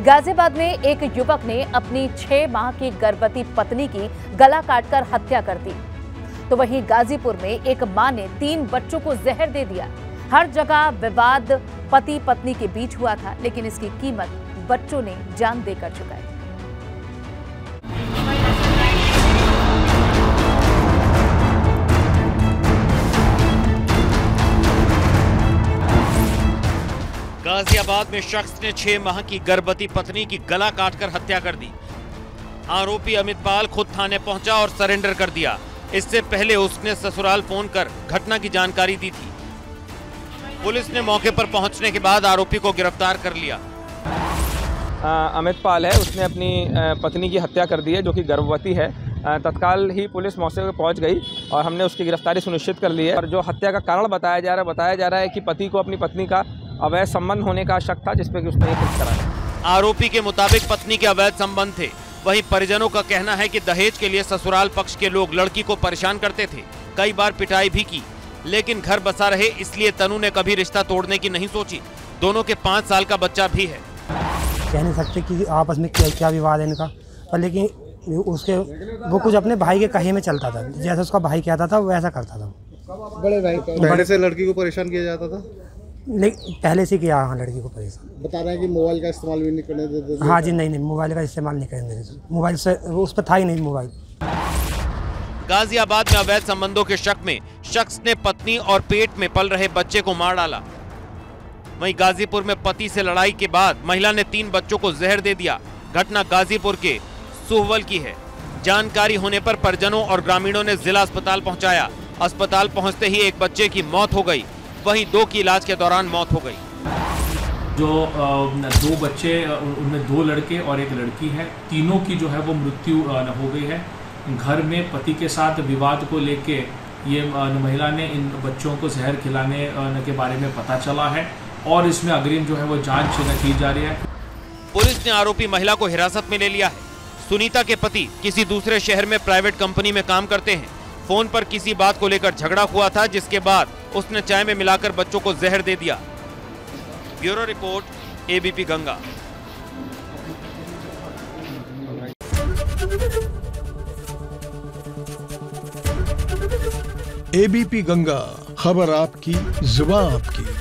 गाजियाबाद में एक युवक ने अपनी 6 माह की गर्भवती पत्नी की गला काटकर हत्या कर दी, तो वहीं गाजीपुर में एक मां ने 3 बच्चों को जहर दे दिया। हर जगह विवाद पति पत्नी के बीच हुआ था, लेकिन इसकी कीमत बच्चों ने जान देकर चुकाई। गाजियाबाद में शख्स ने 6 माह की गर्भवती पत्नी की गला काटकर हत्या कर दी। आरोपी अमित पाल खुद थाने पहुंचा और सरेंडर कर दिया। इससे पहले उसने ससुराल फोन कर घटना की जानकारी दी थी। पुलिस ने मौके पर पहुंचने के बाद आरोपी को गिरफ्तार कर लिया। अमित पाल है, उसने अपनी पत्नी की हत्या कर दी है, जो कि गर्भवती है। तत्काल ही पुलिस मौके पर पहुंच गई और हमने उसकी गिरफ्तारी सुनिश्चित कर ली है। और जो हत्या का कारण बताया जा रहा है कि पति को अपनी पत्नी का अवैध संबंध होने का शक था, जिसपे कि उसने कुछ करा। आरोपी के मुताबिक पत्नी के अवैध संबंध थे। वहीं परिजनों का कहना है कि दहेज के लिए ससुराल पक्ष के लोग लड़की को परेशान करते थे, कई बार पिटाई भी की, लेकिन घर बसा रहे, इसलिए तनु ने कभी रिश्ता तोड़ने की नहीं सोची। दोनों के 5 साल का बच्चा भी है। कह नहीं सकते कि आपस में क्या विवाद है इनका, पर लेकिन वो कुछ अपने भाई के कहे में चलता था। जैसा उसका भाई कहता था वैसा करता था। बड़े भाई पहले से लड़की को परेशान किया जाता था? नहीं, पहले से किया। हाँ, लड़की को परेशान। बता रहे हैं कि मोबाइल का इस्तेमाल भी नहीं करने देते थे। हाँ जी, नहीं, मोबाइल का इस्तेमाल नहीं करने देते। मोबाइल से उस पर था ही नहीं मोबाइल। गाजियाबाद में अवैध संबंधों के शक में शख्स ने पत्नी और पेट में पल रहे बच्चे को मार डाला। वहीं गाजीपुर में पति से लड़ाई के बाद महिला ने 3 बच्चों को जहर दे दिया। घटना गाजीपुर के सुहवल की है। जानकारी होने पर परिजनों और ग्रामीणों ने जिला अस्पताल पहुंचाया। अस्पताल पहुंचते ही एक बच्चे की मौत हो गई, वहीं 2 की इलाज के दौरान मौत हो गई। जो 2 बच्चे, उनमें 2 लड़के और 1 लड़की है। तीनों की जो है वो मृत्यु हो गई है। घर में पति के साथ विवाद को लेके ये महिला ने इन बच्चों को जहर खिलाने के बारे में पता चला है और इसमें अग्रिम जो है वो जांच की जा रही है। पुलिस ने आरोपी महिला को हिरासत में ले लिया है। सुनीता के पति किसी दूसरे शहर में प्राइवेट कंपनी में काम करते हैं। फोन पर किसी बात को लेकर झगड़ा हुआ था, जिसके बाद उसने चाय में मिलाकर बच्चों को जहर दे दिया। Bureau report, ABP Ganga. ABP Ganga, खबर आपकी, जुबान आपकी।